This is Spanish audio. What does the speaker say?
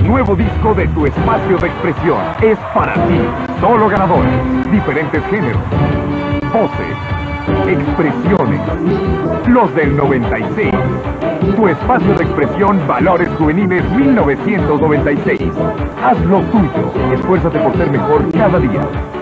nuevo disco de Tu Espacio de Expresión es para ti. Solo ganadores, diferentes géneros, voces, expresiones. Los del 96. Tu Espacio de Expresión Valores Juveniles 1996. Haz lo tuyo. Esfuérzate por ser mejor cada día.